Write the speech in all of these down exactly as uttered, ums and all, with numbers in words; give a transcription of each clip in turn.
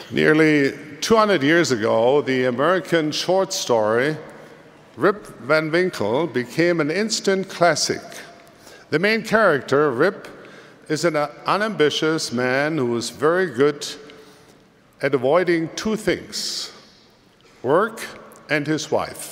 Nearly two hundred years ago, the American short story Rip Van Winkle became an instant classic. The main character, Rip, is an unambitious man who is very good at avoiding two things: work and his wife.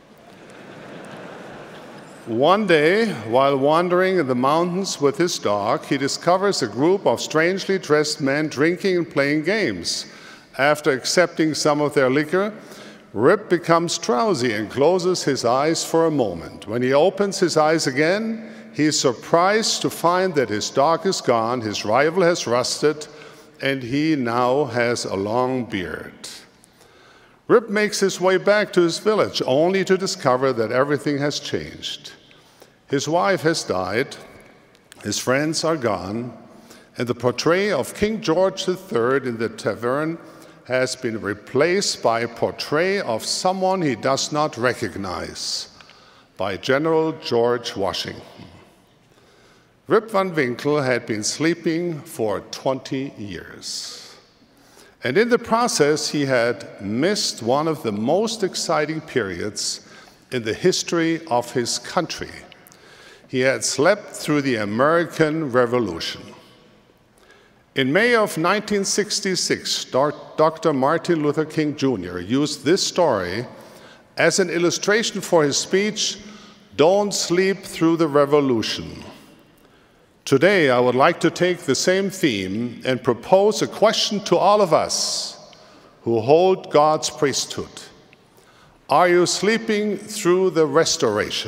One day, while wandering in the mountains with his dog, he discovers a group of strangely dressed men drinking and playing games. After accepting some of their liquor, Rip becomes drowsy and closes his eyes for a moment. When he opens his eyes again, he is surprised to find that his dog is gone, his rival has rusted, and he now has a long beard. Rip makes his way back to his village, only to discover that everything has changed. His wife has died, his friends are gone, and the portrait of King George the Third in the tavern has been replaced by a portrait of someone he does not recognize, by General George Washington. Rip Van Winkle had been sleeping for twenty years. And in the process, he had missed one of the most exciting periods in the history of his country. He had slept through the American Revolution. In May of nineteen sixty-six, Doctor Martin Luther King Junior used this story as an illustration for his speech, "Don't Sleep Through the Revolution." Today, I would like to take the same theme and propose a question to all of us who hold God's priesthood. Are you sleeping through the restoration?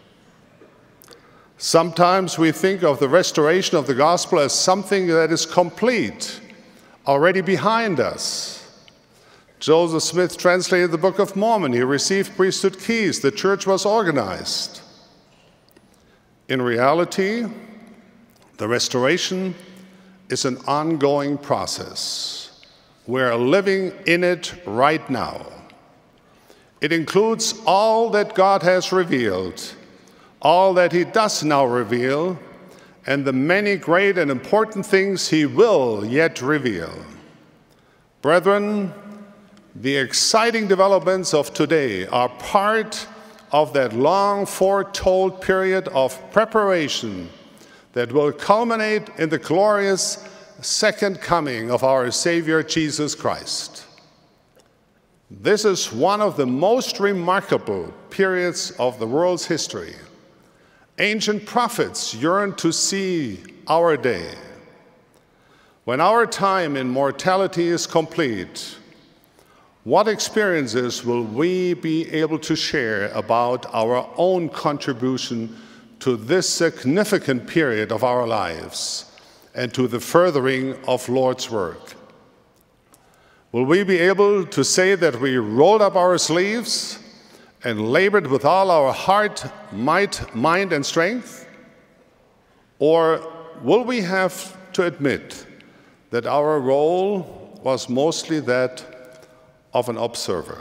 Sometimes we think of the restoration of the gospel as something that is complete, already behind us. Joseph Smith translated the Book of Mormon. He received priesthood keys. The church was organized. In reality, the restoration is an ongoing process. We're living in it right now. It includes all that God has revealed, all that He does now reveal, and the many great and important things He will yet reveal. Brethren, the exciting developments of today are part of that long foretold period of preparation that will culminate in the glorious second coming of our Savior Jesus Christ. This is one of the most remarkable periods of the world's history. Ancient prophets yearned to see our day. When our time in mortality is complete, what experiences will we be able to share about our own contribution to this significant period of our lives and to the furthering of Lord's work? Will we be able to say that we rolled up our sleeves and labored with all our heart, might, mind, and strength? Or will we have to admit that our role was mostly that of an observer?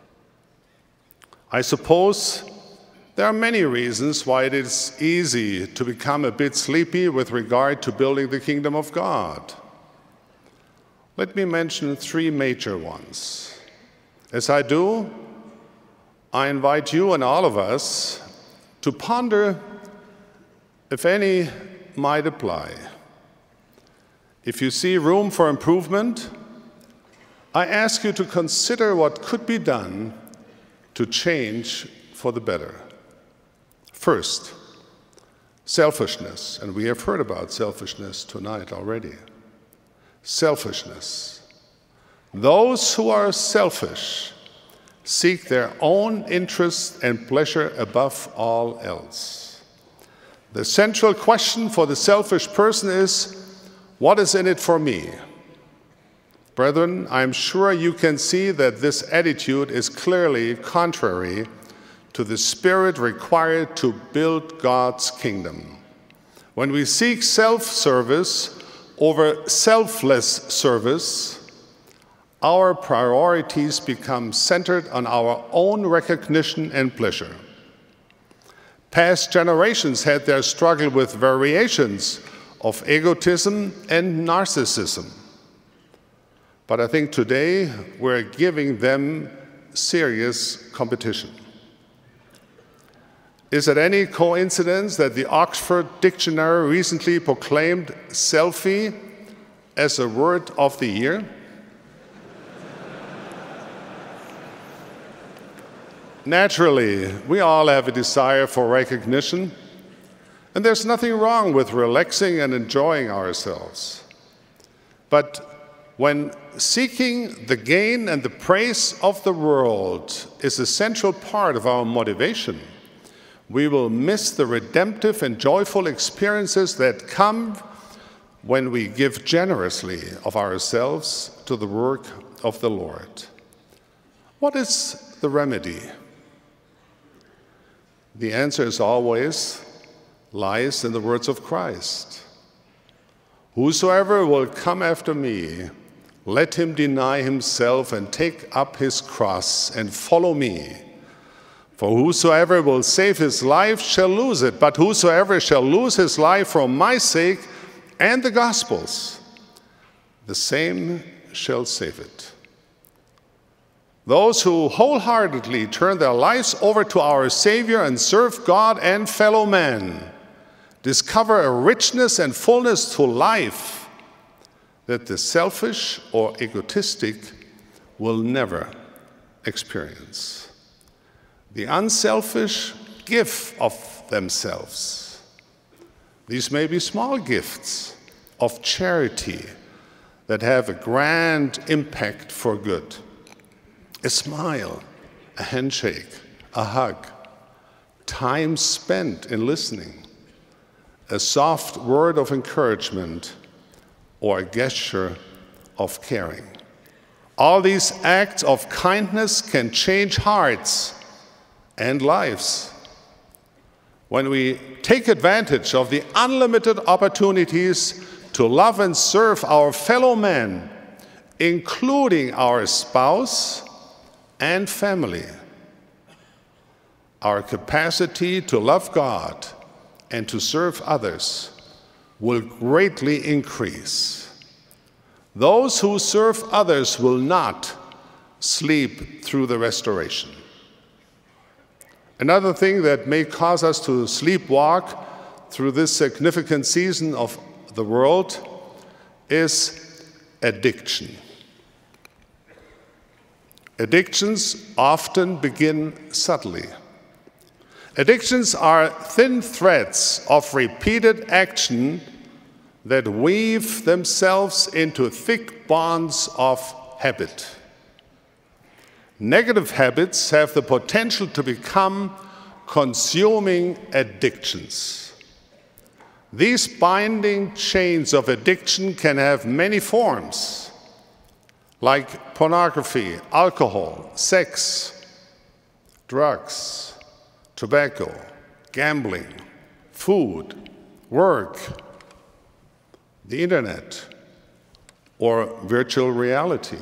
I suppose there are many reasons why it is easy to become a bit sleepy with regard to building the kingdom of God. Let me mention three major ones. As I do, I invite you and all of us to ponder if any might apply. If you see room for improvement, I ask you to consider what could be done to change for the better. First, selfishness, and we have heard about selfishness tonight already. Selfishness. Those who are selfish seek their own interest and pleasure above all else. The central question for the selfish person is, what is in it for me? Brethren, I'm sure you can see that this attitude is clearly contrary to the spirit required to build God's kingdom. When we seek self-service over selfless service, our priorities become centered on our own recognition and pleasure. Past generations had their struggle with variations of egotism and narcissism. But I think today we're giving them serious competition. Is it any coincidence that the Oxford Dictionary recently proclaimed selfie as a word of the year? Naturally, we all have a desire for recognition, and there's nothing wrong with relaxing and enjoying ourselves. But when seeking the gain and the praise of the world is a central part of our motivation, we will miss the redemptive and joyful experiences that come when we give generously of ourselves to the work of the Lord. What is the remedy? The answer is always lies in the words of Christ. Whosoever will come after me, let him deny himself and take up his cross and follow me. For whosoever will save his life shall lose it, but whosoever shall lose his life for my sake and the gospel's, the same shall save it. Those who wholeheartedly turn their lives over to our Savior and serve God and fellow men discover a richness and fullness to life that the selfish or egotistic will never experience. The unselfish give of themselves. These may be small gifts of charity that have a grand impact for good. A smile, a handshake, a hug, time spent in listening, a soft word of encouragement, or a gesture of caring. All these acts of kindness can change hearts and lives. When we take advantage of the unlimited opportunities to love and serve our fellow men, including our spouse and family, our capacity to love God and to serve others will greatly increase. Those who serve others will not sleep through the restoration. Another thing that may cause us to sleepwalk through this significant season of the world is addiction. Addictions often begin subtly. Addictions are thin threads of repeated action that weave themselves into thick bonds of habit. Negative habits have the potential to become consuming addictions. These binding chains of addiction can have many forms, like pornography, alcohol, sex, drugs, tobacco, gambling, food, work, the internet, or virtual reality.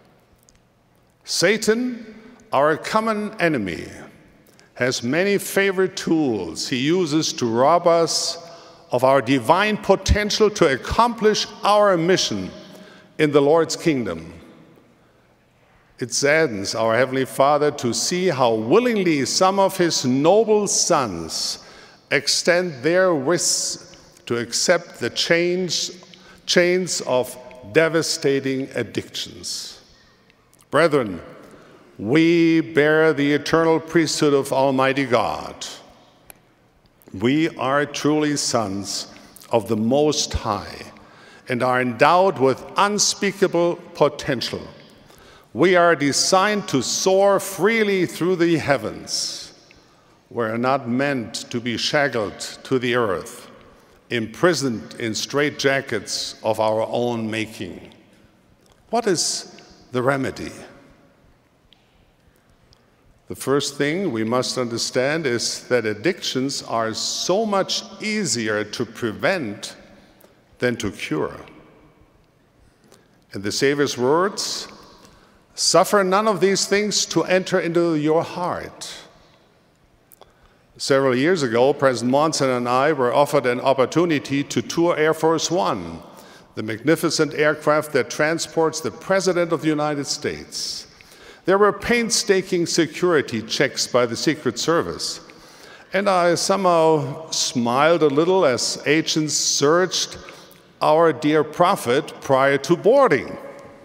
Satan, our common enemy, has many favorite tools he uses to rob us of our divine potential to accomplish our mission in the Lord's kingdom. It saddens our Heavenly Father to see how willingly some of his noble sons extend their wrists to accept the chains, chains of devastating addictions. Brethren, we bear the eternal priesthood of Almighty God. We are truly sons of the Most High and are endowed with unspeakable potential. We are designed to soar freely through the heavens. We are not meant to be shackled to the earth, imprisoned in straitjackets of our own making. What is the remedy? The first thing we must understand is that addictions are so much easier to prevent than to cure. In the Savior's words, suffer none of these things to enter into your heart. Several years ago, President Monson and I were offered an opportunity to tour Air Force One, the magnificent aircraft that transports the President of the United States. There were painstaking security checks by the Secret Service, and I somehow smiled a little as agents searched our dear prophet prior to boarding.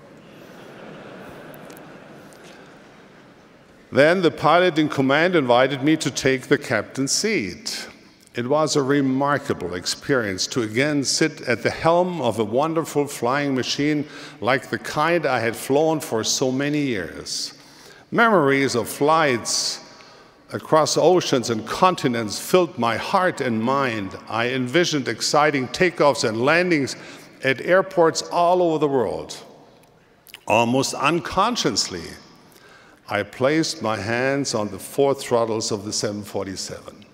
Then the pilot in command invited me to take the captain's seat. It was a remarkable experience to again sit at the helm of a wonderful flying machine like the kind I had flown for so many years. Memories of flights across oceans and continents filled my heart and mind. I envisioned exciting takeoffs and landings at airports all over the world. Almost unconsciously, I placed my hands on the four throttles of the seven forty-seven.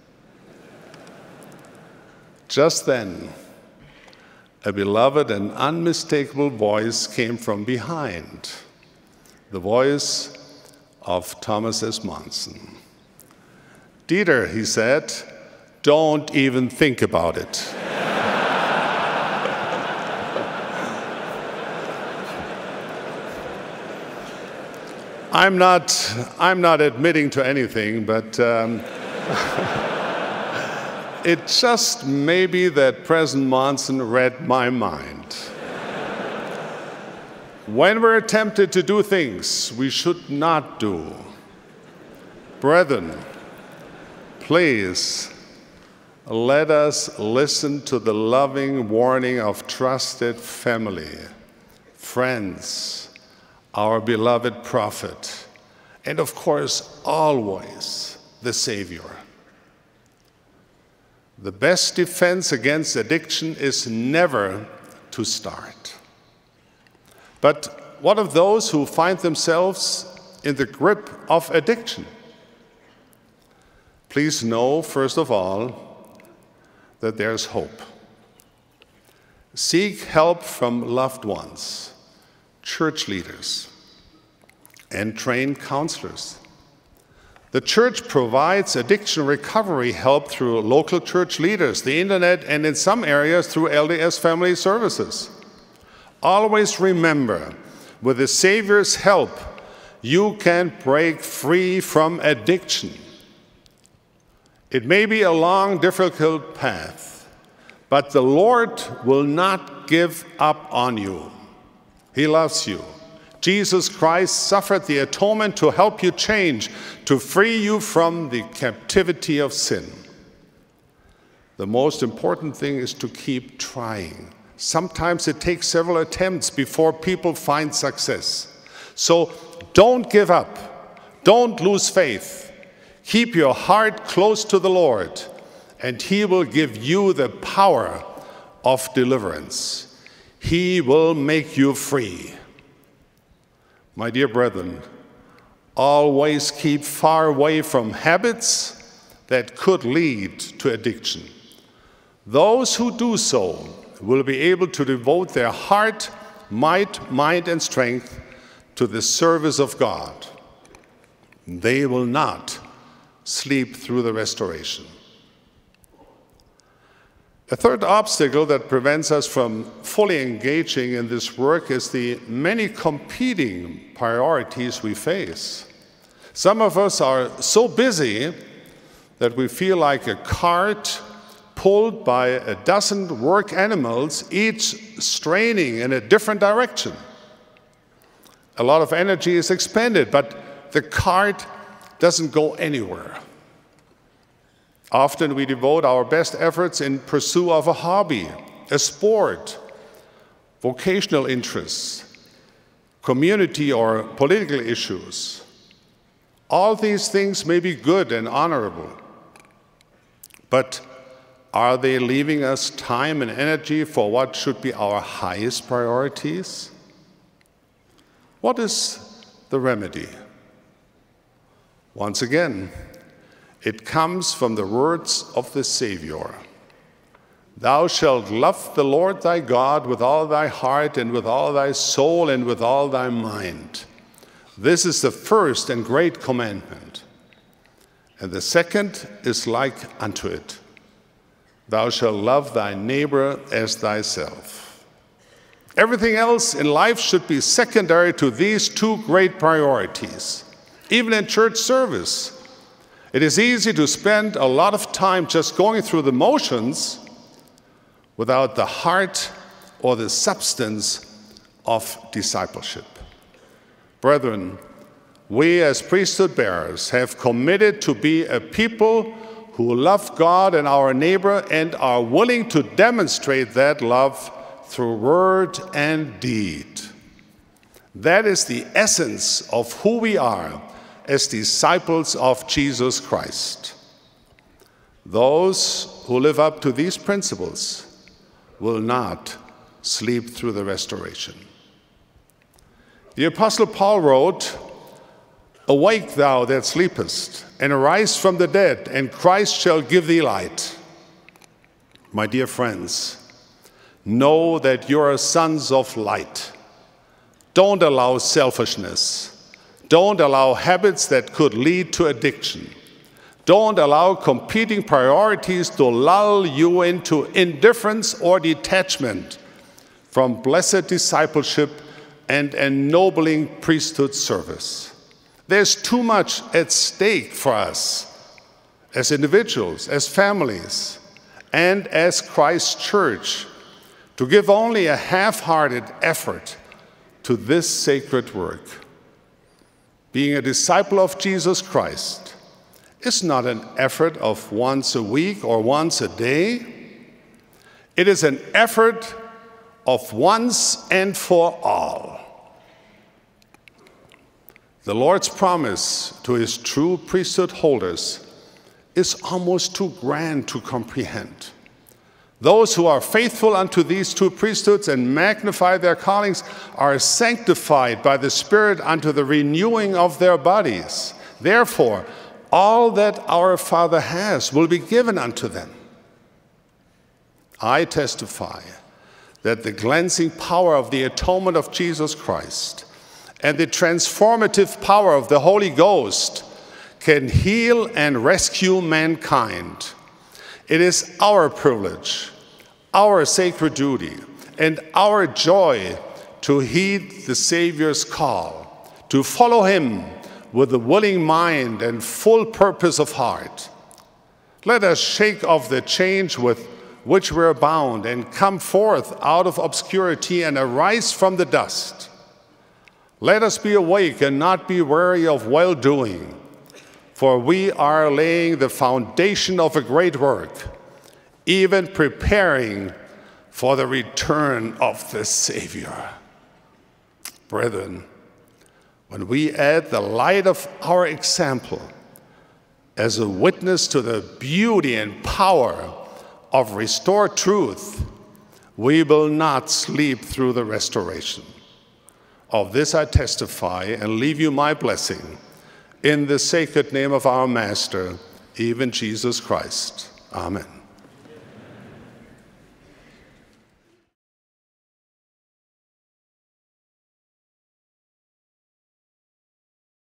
Just then, a beloved and unmistakable voice came from behind, the voice of Thomas S. Monson. "Dieter," he said, "don't even think about it." I'm not, I'm not admitting to anything, but um, it just may be that President Monson read my mind. When we're tempted to do things we should not do, brethren, please let us listen to the loving warning of trusted family, friends, our beloved prophet, and of course, always the Savior. The best defense against addiction is never to start. But what of those who find themselves in the grip of addiction? Please know, first of all, that there's hope. Seek help from loved ones, church leaders, and trained counselors. The church provides addiction recovery help through local church leaders, the internet, and in some areas through L D S family services. Always remember, with the Savior's help, you can break free from addiction. It may be a long, difficult path, but the Lord will not give up on you. He loves you. Jesus Christ suffered the atonement to help you change, to free you from the captivity of sin. The most important thing is to keep trying. Sometimes it takes several attempts before people find success. So don't give up. Don't lose faith. Keep your heart close to the Lord, and He will give you the power of deliverance. He will make you free. My dear brethren, always keep far away from habits that could lead to addiction. Those who do so will be able to devote their heart, might, mind, and strength to the service of God. They will not sleep through the restoration. A third obstacle that prevents us from fully engaging in this work is the many competing priorities we face. Some of us are so busy that we feel like a cart pulled by a dozen work animals, each straining in a different direction. A lot of energy is expended, but the cart doesn't go anywhere. Often we devote our best efforts in pursuit of a hobby, a sport, vocational interests, community or political issues. All these things may be good and honorable, but are they leaving us time and energy for what should be our highest priorities? What is the remedy? Once again, it comes from the words of the Savior. Thou shalt love the Lord thy God with all thy heart and with all thy soul and with all thy mind. This is the first and great commandment. And the second is like unto it. Thou shalt love thy neighbor as thyself. Everything else in life should be secondary to these two great priorities. Even in church service, it is easy to spend a lot of time just going through the motions without the heart or the substance of discipleship. Brethren, we as priesthood bearers have committed to be a people who love God and our neighbor and are willing to demonstrate that love through word and deed. That is the essence of who we are as disciples of Jesus Christ. Those who live up to these principles will not sleep through the restoration. The Apostle Paul wrote, "Awake thou that sleepest, and arise from the dead, and Christ shall give thee light." My dear friends, know that you are sons of light. Don't allow selfishness. Don't allow habits that could lead to addiction. Don't allow competing priorities to lull you into indifference or detachment from blessed discipleship and ennobling priesthood service. There's too much at stake for us as individuals, as families, and as Christ's church to give only a half-hearted effort to this sacred work. Being a disciple of Jesus Christ is not an effort of once a week or once a day. It is an effort of once and for all. The Lord's promise to his true priesthood holders is almost too grand to comprehend. Those who are faithful unto these two priesthoods and magnify their callings are sanctified by the Spirit unto the renewing of their bodies. Therefore, all that our Father has will be given unto them. I testify that the cleansing power of the atonement of Jesus Christ and the transformative power of the Holy Ghost can heal and rescue mankind. It is our privilege, our sacred duty, and our joy to heed the Savior's call, to follow him with a willing mind and full purpose of heart. Let us shake off the chains with which we are bound and come forth out of obscurity and arise from the dust. Let us be awake and not be weary of well-doing, for we are laying the foundation of a great work, even preparing for the return of the Savior. Brethren, when we add the light of our example as a witness to the beauty and power of restored truth, we will not sleep through the restoration. Of this I testify and leave you my blessing in the sacred name of our Master, even Jesus Christ. Amen.